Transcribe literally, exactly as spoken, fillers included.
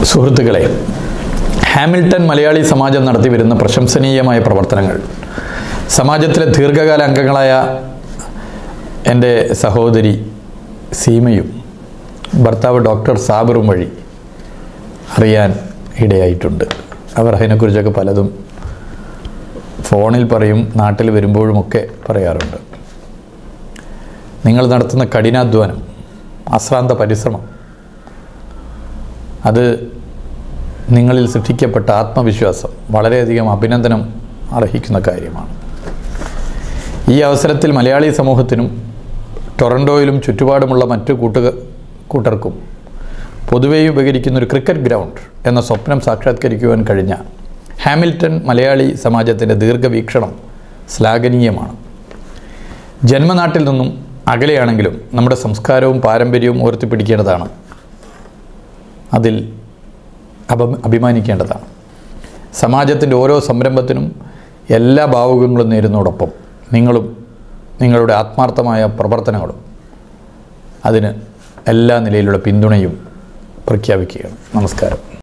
സുഹൃത്തുക്കളെ, ഹാമിൽട്ടൺ മലയാളി സമാജം നടത്തി വരുന്ന പ്രശംസനീയമായ പ്രവർത്തനങ്ങൾ സമാജത്തിലെ ദീർഘകാല അംഗങ്ങളായ എൻ്റെ സഹോദരി സീമയും ഭർത്താവ് ഡോക്ടർ സാബറും വഴി അറിയാൻ ഇടയായിട്ടുണ്ട്. അവർ അതിനെക്കുറിച്ചൊക്കെ പലതും ഫോണിൽ പറയും, നാട്ടിൽ വരുമ്പോഴുമൊക്കെ പറയാറുണ്ട്. നിങ്ങൾ നടത്തുന്ന കഠിനാധ്വാനം, അശ്രാന്ത പരിശ്രമം, അത് നിങ്ങളിൽ സൃഷ്ടിക്കപ്പെട്ട ആത്മവിശ്വാസം വളരെയധികം അഭിനന്ദനം അർഹിക്കുന്ന കാര്യമാണ്. ഈ അവസരത്തിൽ മലയാളി സമൂഹത്തിനും ടൊറൻറ്റോയിലും ചുറ്റുപാടുമുള്ള മറ്റു കൂട്ടുക കൂട്ടർക്കും പൊതുവെ ഉപകരിക്കുന്ന ഒരു ക്രിക്കറ്റ് ഗ്രൗണ്ട് എന്ന സ്വപ്നം സാക്ഷാത്കരിക്കുവാൻ കഴിഞ്ഞ ഹാമിൽട്ടൺ മലയാളി സമാജത്തിൻ്റെ ദീർഘവീക്ഷണം ശ്ലാഘനീയമാണ്. ജന്മനാട്ടിൽ നിന്നും അകലെയാണെങ്കിലും നമ്മുടെ സംസ്കാരവും പാരമ്പര്യവും ഉയർത്തിപ്പിടിക്കേണ്ടതാണ്. അതിൽ അപ അഭിമാനിക്കേണ്ടതാണ്. സമാജത്തിൻ്റെ ഓരോ സംരംഭത്തിനും എല്ലാ ഭാവുകങ്ങളും നേരുന്നതോടൊപ്പം നിങ്ങളും നിങ്ങളുടെ ആത്മാർത്ഥമായ പ്രവർത്തനങ്ങളും അതിന് എല്ലാ നിലയിലുള്ള പിന്തുണയും പ്രഖ്യാപിക്കുകയാണ്. നമസ്കാരം.